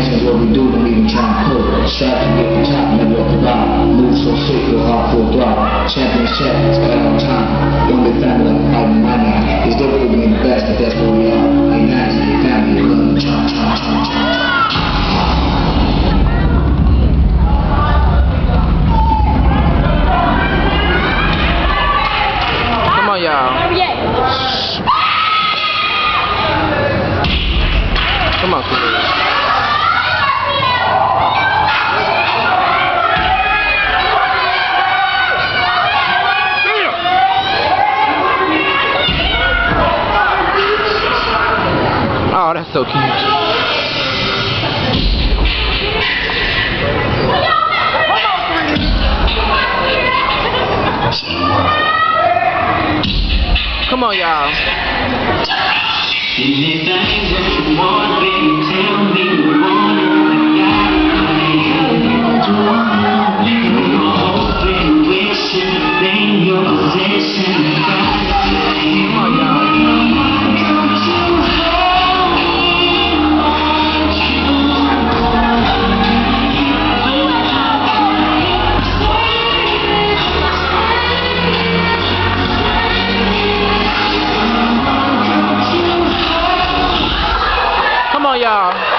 change what we do, don't even try and pull. Strive to get the top, never up the bottom. Move so sick, go hard for a throb. Champions champions, got on time. Don't be family like a fight in my night. It's difficult being the best, but that's where we are. Ain't nice, ain't family, ain't love, chop, chop, chop, chop. Come on, y'all. Come on, kids. Oh, that's so cute. Come on, y'all. Anything that you want, baby, tell me you want it. You're hoping, wishing, thing your possession. Come on, y'all. Come on, y'all.